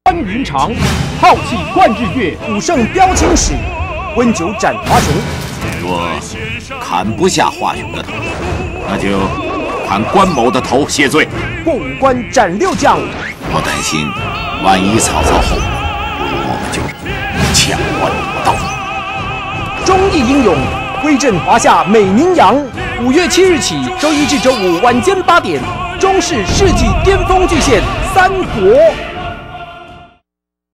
关云长，浩气贯日月，武圣标青史，温酒斩华雄。 若砍不下华雄的头，那就砍关某的头谢罪。 过五关斩六将。 我担心，万一曹操后悔，不如我们就抢关夺道。 忠义英勇，威震华夏美名扬。5月7日起，周1至周5晚间8点，中视世纪巅峰巨献《三国》。